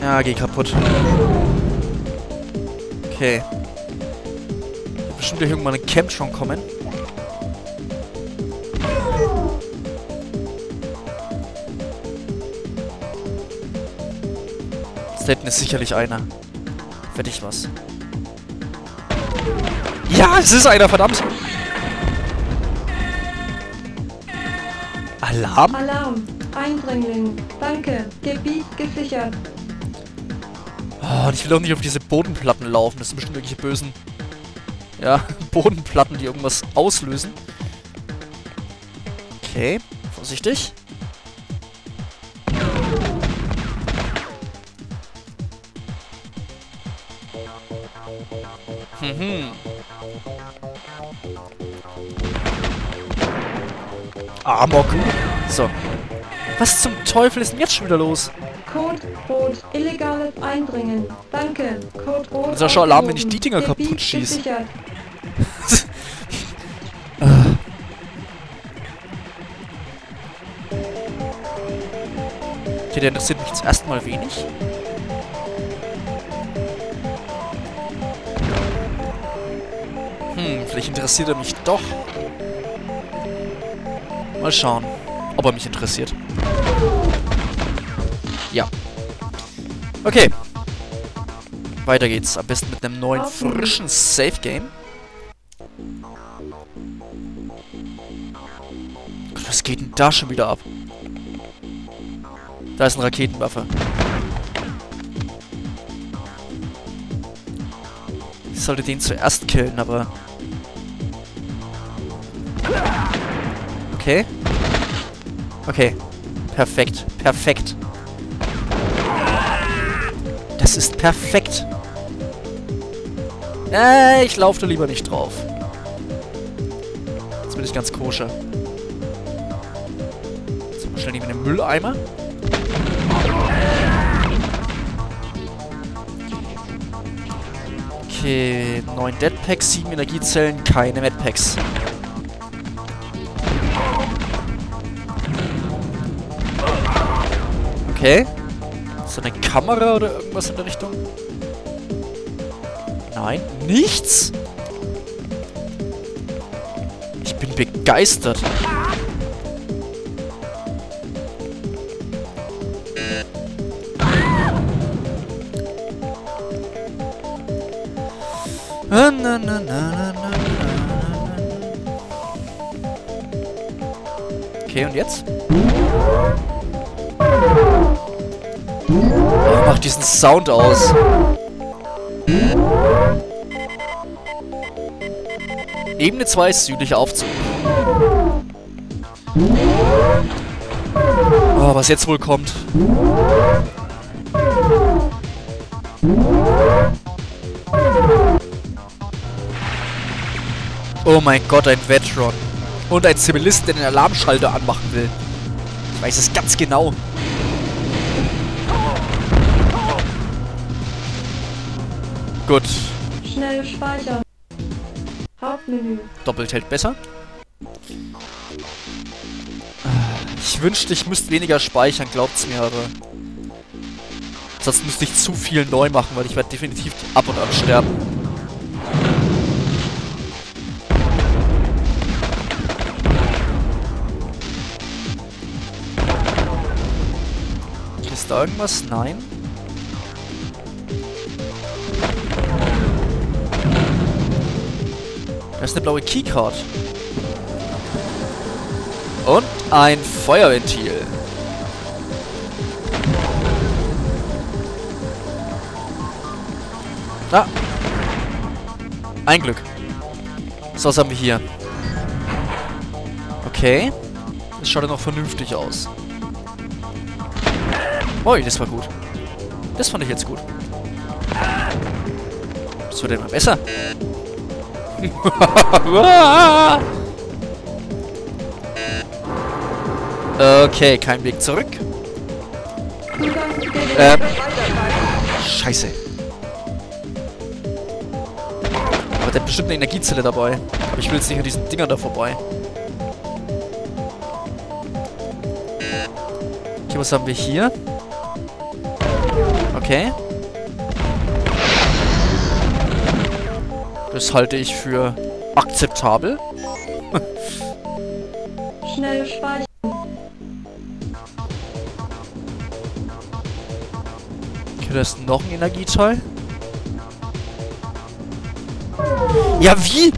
Ja, geh kaputt. Okay. Wird bestimmt hier irgendwann ein Camp schon kommen. Da hinten ist sicherlich einer. Wette ich was. Ja, es ist einer, verdammt! Alarm? Alarm. Eindringling. Danke. Gebiet gesichert. Oh, und ich will doch nicht auf diese Bodenplatten laufen. Das sind bestimmt irgendwelche bösen... Ja, Bodenplatten, die irgendwas auslösen. Okay, vorsichtig. Amok. So. Was zum Teufel ist denn jetzt schon wieder los? Code Rot. Illegales Eindringen. Danke. Code Rot. Das ist ja schon Alarm, wenn ich die Dinger kaputt schieße. Okay, der interessiert mich jetzt erstmal wenig. Vielleicht interessiert er mich doch. Mal schauen, ob er mich interessiert. Ja. Okay. Weiter geht's. Am besten mit einem neuen, frischen Safe-Game. Was geht denn da schon wieder ab? Da ist eine Raketenwaffe. Ich sollte den zuerst killen, aber... Okay. Okay. Perfekt. Perfekt. Das ist perfekt. Ich laufe da lieber nicht drauf. Jetzt bin ich ganz koscher. So, schnell nehmen wir den Mülleimer. Okay, 9 Deadpacks, 7 Energiezellen, keine Medpacks. Okay. Ist da eine Kamera oder irgendwas in der Richtung? Nein, nichts? Ich bin begeistert. Okay, und jetzt? Oh, mach diesen Sound aus. Ebene 2 ist südlicher Aufzug. Oh, was jetzt wohl kommt. Oh mein Gott, ein Vetron. Und ein Zivilist, der den Alarmschalter anmachen will. Ich weiß es ganz genau. Gut. Schnell speichern. Hauptmenü. Doppelt hält besser. Ich wünschte, ich müsste weniger speichern, glaubt's mir, aber... Sonst müsste ich zu viel neu machen, weil ich werde definitiv ab und an sterben. Ist da irgendwas? Nein. Da ist eine blaue Keycard. Und ein Feuerventil. Ah. Ein Glück. So, was haben wir hier? Okay. Das schaut ja noch vernünftig aus. Ui, das war gut. Das fand ich jetzt gut. Das wird immer besser. Okay, kein Weg zurück. Scheiße. Aber der hat bestimmt eine Energiezelle dabei. Aber ich will jetzt nicht an diesen Dingern da vorbei. Okay, was haben wir hier? Okay. Das halte ich für akzeptabel. Schnell speichern. Okay, da ist noch ein Energieteil. Ja, wie?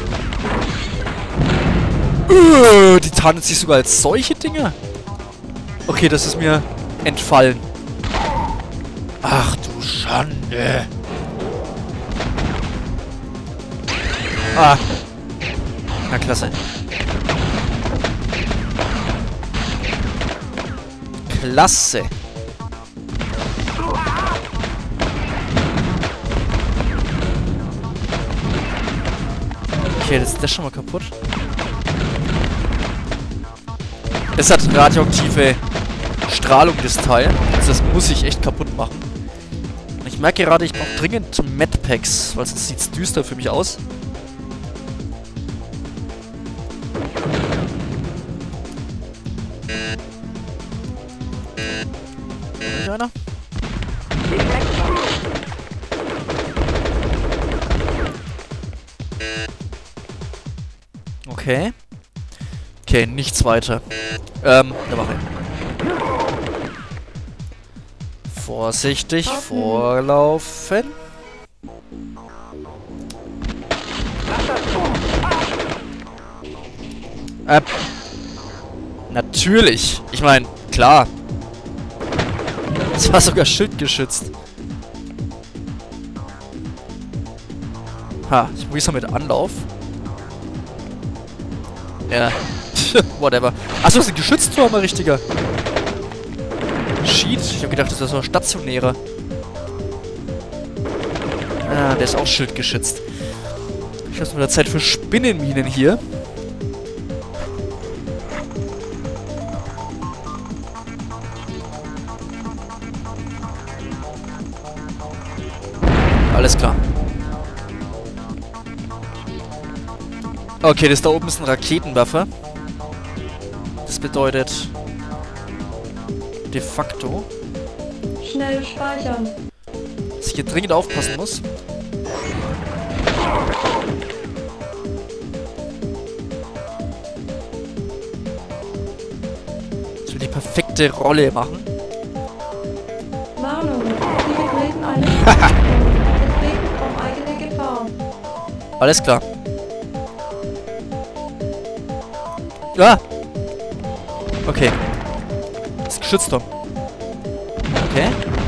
Die tarnet sich sogar als solche Dinge. Okay, das ist mir entfallen. Ach du Schande. Ah. Na, klasse. Klasse. Okay, das ist das schon mal kaputt. Es hat radioaktive Strahlung, das Teil. Also das muss ich echt kaputt machen. Und ich merke gerade, ich brauche dringend Medpacks, weil sonst sieht es düster für mich aus. Ist einer? Okay. Okay, nichts weiter. Eine Wache. Vorsichtig, vorlaufen. Natürlich. Ich meine, klar. Es war sogar schildgeschützt. Ha, ich probiere es mal mit Anlauf. Ja. Whatever. Achso, das ist ein Geschützturm, ein richtiger. Sheet. Ich habe gedacht, das ist so ein stationärer. Ah, der ist auch schildgeschützt. Ich habe mal Zeit für Spinnenminen hier. Alles klar. Okay, das da oben ist ein Raketenwerfer. Das bedeutet de facto, Schnell speichern. dass ich hier dringend aufpassen muss. Ich will die perfekte Rolle machen. Warnung. Sie betreten eine deswegen auf eigene Gefahr. Alles klar. Ah! Okay. Das ist geschützt doch. Okay.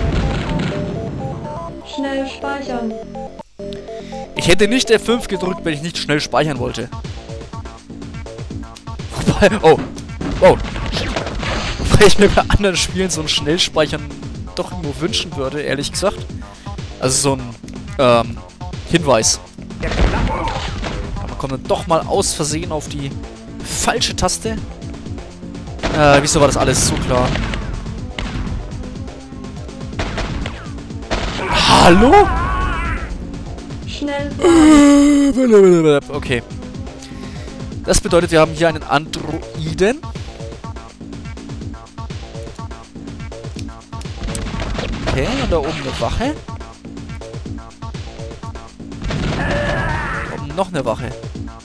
Schnell speichern. Ich hätte nicht F5 gedrückt, wenn ich nicht schnell speichern wollte. Wobei... Oh. Oh. Wobei ich mir bei anderen Spielen so ein Schnellspeichern doch nur wünschen würde, ehrlich gesagt. Also so ein, Hinweis. Aber man kommt dann doch mal aus Versehen auf die falsche Taste. Wieso war das alles so klar? Hallo? Schnell. Okay. Das bedeutet, wir haben hier einen Androiden. Okay, und da oben eine Wache. Da oben noch eine Wache.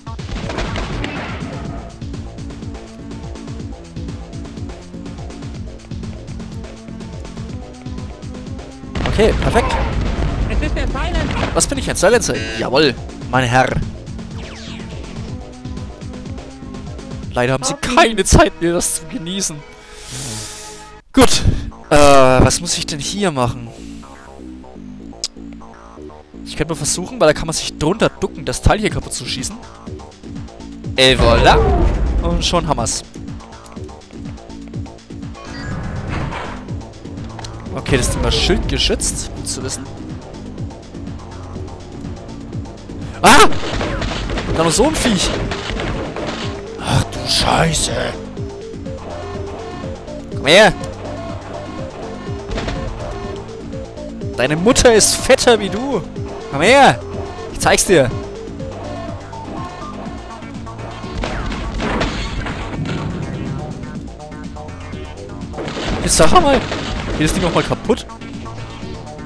Okay, perfekt. Es ist der Silencer. Was bin ich, ein Silencer? Jawohl, mein Herr. Leider haben sie keine Zeit mehr, das zu genießen. Gut. Was muss ich denn hier machen? Ich könnte mal versuchen, weil da kann man sich drunter ducken, das Teil hier kaputt zu schießen. Et voilà. Und schon haben wir's. Okay, das Ding war schildgeschützt. Gut zu wissen. Ah! Da noch so ein Viech. Ach du Scheiße. Komm her. Deine Mutter ist fetter wie du. Komm her. Ich zeig's dir. Jetzt sag mal. Geht das Ding auch mal kaputt?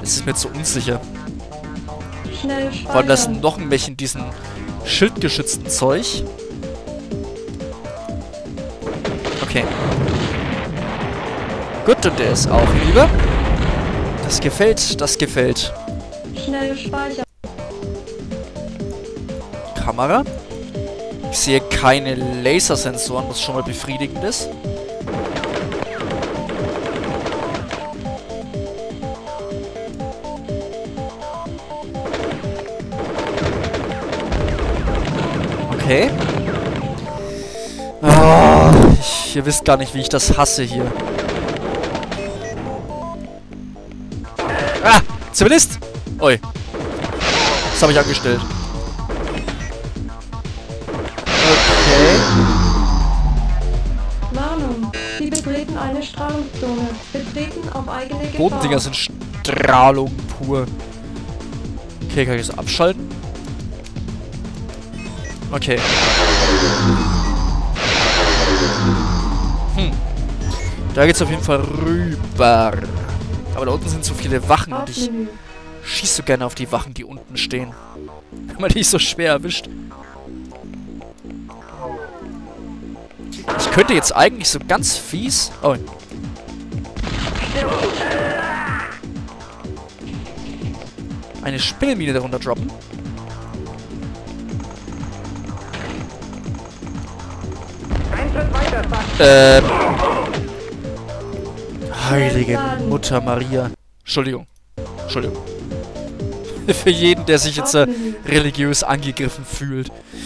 Es ist mir zu unsicher. Schnell Vor allem, da ist speichern. noch ein Mech in diesem schildgeschützten Zeug. Okay. Gut, und der ist auch lieber. Das gefällt, das gefällt. Schnell speichern. Kamera. Ich sehe keine Lasersensoren, was schon mal befriedigend ist. Okay. Oh, ihr wisst gar nicht, wie ich das hasse hier. Ah! Zivilist! Ui. Das habe ich angestellt. Okay. Warnung. Sie betreten eine Strahlungszone. Betreten auf eigene Gefahr. Bodendinger sind Strahlung pur. Okay, kann ich das abschalten? Okay. Da geht's auf jeden Fall rüber. Aber da unten sind so viele Wachen und ich Hauptmenü. schieße so gerne auf die Wachen, die unten stehen. Wenn man die so schwer erwischt. Ich könnte jetzt eigentlich so ganz fies... Oh. Eine Spinnenmine darunter droppen. Ein Schritt weiter, Sachs. Heilige Mutter Maria. Entschuldigung. Entschuldigung. Für jeden, der sich jetzt Hauptmenü. religiös angegriffen fühlt.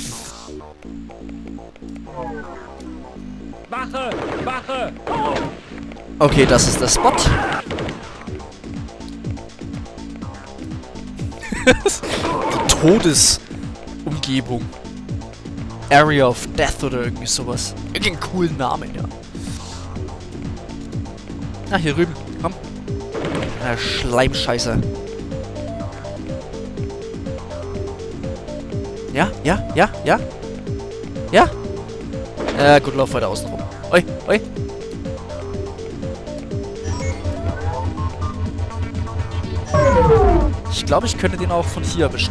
Wache! Wache! Okay, das ist der Spot. Die Todesumgebung. Area of Death oder irgendwie sowas. Irgendeinen coolen Namen, ja. Ah, hier rüben. Komm. Ah, Schleimscheißer. Ja, ja, ja, ja. Ja? Gut, lauf weiter außen rum. Oi, oi. Ich glaube, ich könnte den auch von hier erwischen.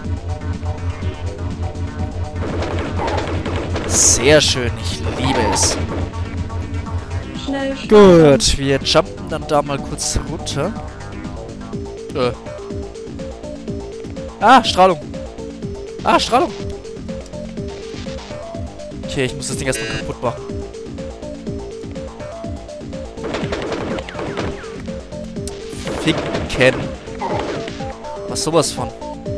Sehr schön, ich liebe es. Schnell speichern. Gut, wir jumpen dann da mal kurz runter. Ah, Strahlung. Ah, Strahlung. Okay, ich muss das Ding erstmal kaputt machen. Ficken. Was sowas von.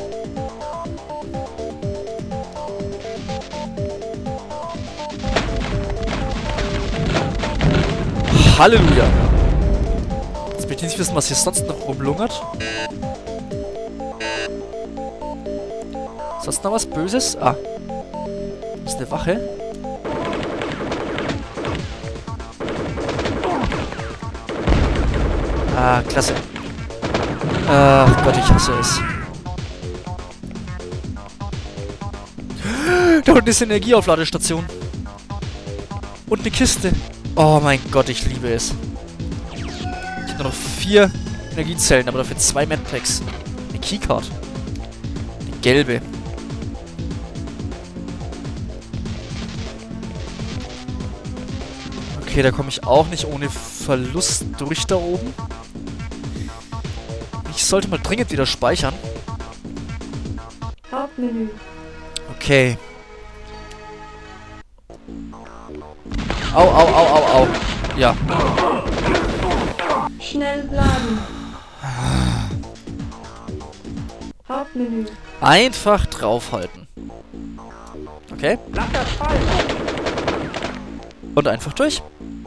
Halleluja. Jetzt möchte ich nicht wissen, was hier sonst noch rumlungert. Sonst noch was Böses? Ah. Das ist eine Wache. Ah, klasse. Ach Gott, ich hasse es. Da unten ist eine Energieaufladestation. Und eine Kiste. Oh mein Gott, ich liebe es. Ich habe nur noch 4 Energiezellen, aber dafür 2 Medpacks. Eine Keycard. Eine gelbe. Okay, da komme ich auch nicht ohne Verlust durch da oben. Ich sollte mal dringend wieder speichern. Hauptmenü. Okay. Au, au, au, au, au. Ja. Schnell laden. Hauptmenü. Einfach draufhalten. Okay. Lass das fallen! Und einfach durch.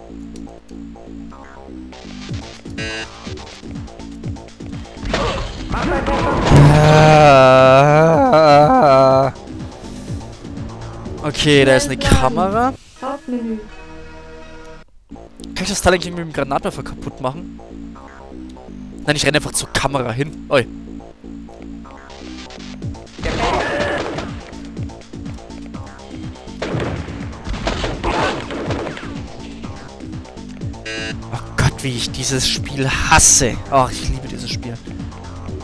Mach dein Messer! Okay, da ist eine Kamera. Hauptmenü. Kann ich das Teil eigentlich mit dem Granatwerfer kaputt machen? Nein, ich renne einfach zur Kamera hin. Oi. Oh Gott, wie ich dieses Spiel hasse. Oh, ich liebe dieses Spiel.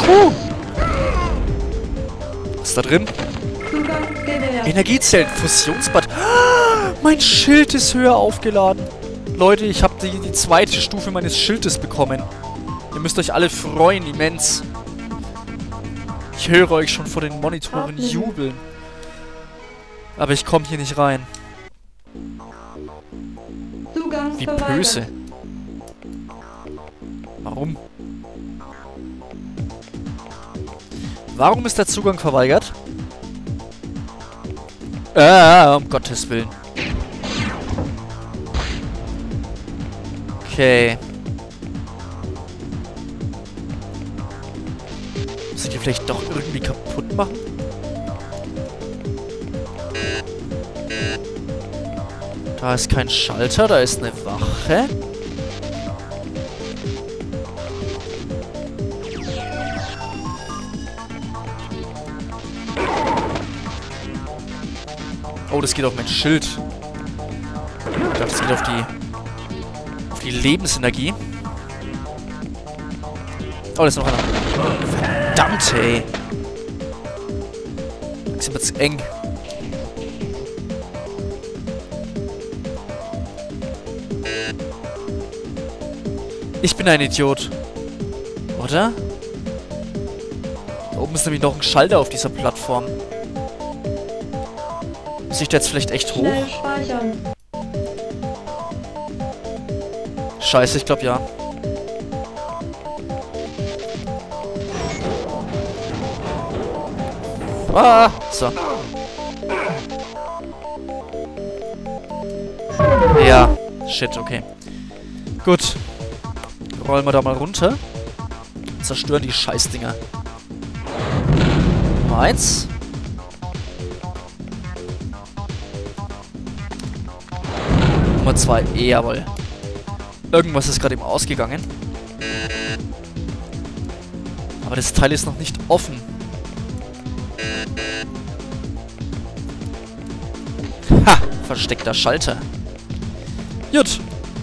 Was ist da drin? Zugang gewährt. Energiezellen, Fusionsbad. Ah, mein Schild ist höher aufgeladen. Leute, ich habe die zweite Stufe meines Schildes bekommen. Ihr müsst euch alle freuen, immens. Ich höre euch schon vor den Monitoren jubeln. Aber ich komme hier nicht rein. Zugang Wie verweigert. böse. Warum? Warum ist der Zugang verweigert? Um Gottes Willen. Okay. Muss ich die vielleicht doch irgendwie kaputt machen? Da ist kein Schalter, da ist eine Wache. Oh, das geht auf mein Schild. Ich dachte, das geht auf die Lebensenergie. Oh, da ist noch einer. Verdammt, ey. Das ist jetzt eng. Ich bin ein Idiot. Oder? Da oben ist nämlich noch ein Schalter auf dieser Plattform. Muss ich da jetzt vielleicht echt hoch? Schnell speichern. Scheiße, ich glaube ja. Ah, so. Ja, shit, okay. Gut. Rollen wir da mal runter. Zerstören die Scheißdinger. Nummer 1. Nummer 2. Jawohl. Irgendwas ist gerade eben ausgegangen. Aber das Teil ist noch nicht offen. Ha! Versteckter Schalter. Gut.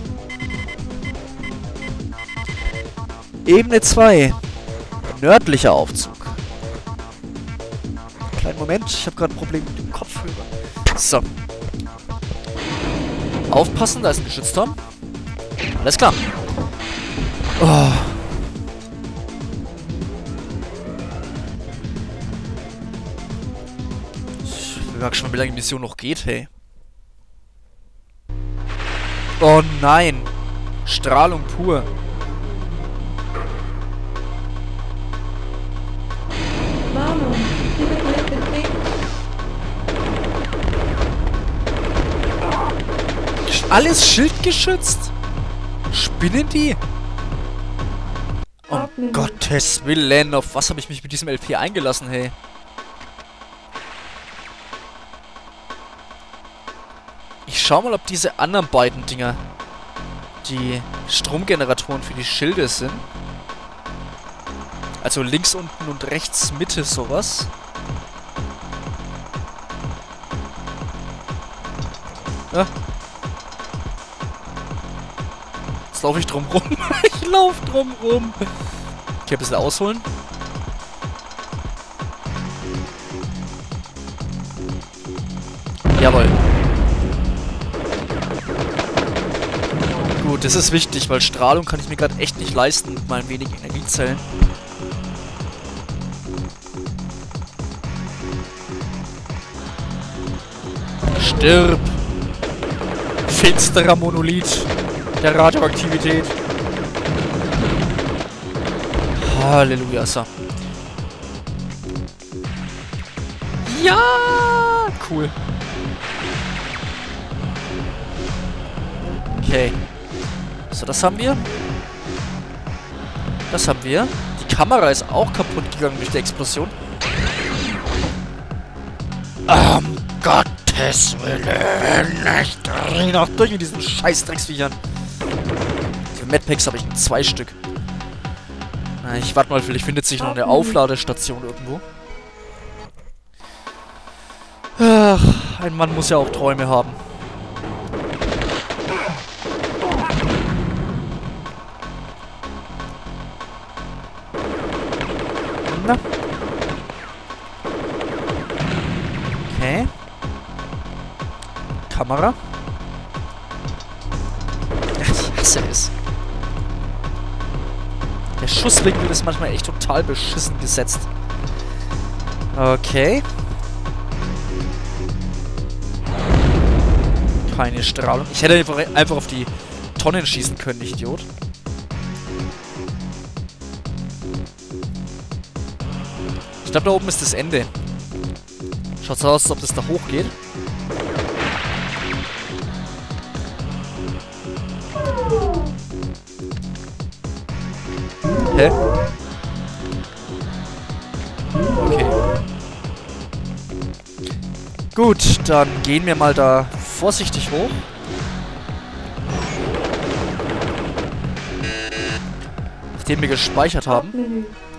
Ebene 2. Nördlicher Aufzug. Kleinen Moment, ich habe gerade ein Problem mit dem Kopfhörer. So. Aufpassen, da ist ein Geschützturm. Alles klar. Oh. Ich merke schon, wie lange die Mission noch geht, hey. Oh nein. Strahlung pur. Warnung. Diese wird betreten. Alles schildgeschützt? Spinnen die? Um Gottes Willen, auf was habe ich mich mit diesem LP eingelassen, hey? Ich schau mal, ob diese anderen beiden Dinger die Stromgeneratoren für die Schilde sind. Also links unten und rechts Mitte sowas. Ja. Jetzt laufe ich drum rum. Ich laufe drum rum. Okay, ein bisschen ausholen. Jawohl. Gut, das ist wichtig, weil Strahlung kann ich mir gerade echt nicht leisten mit meinen wenigen Energiezellen. Stirb! Finsterer Monolith der Radioaktivität. Halleluja, so. Ja! Cool. Okay. So, das haben wir. Das haben wir. Die Kamera ist auch kaputt gegangen durch die Explosion. Gottes Willen. Ich dreh noch durch mit diesen Scheißdrecksviechern. Für Medpacks habe ich 2 Stück. Na, ich warte mal, vielleicht findet sich noch eine Aufladestation irgendwo. Ach, ein Mann muss ja auch Träume haben. Okay. Kamera. Ach, ich hasse es. Der Schusswinkel ist manchmal echt total beschissen gesetzt. Okay. Keine Strahlung. Ich hätte einfach auf die Tonnen schießen können, ich Idiot. Ich glaube, da oben ist das Ende. Schaut so aus, als ob das da hochgeht. Hä? Okay. Gut, dann gehen wir mal da vorsichtig hoch. Nachdem wir gespeichert haben. Hauptmenü.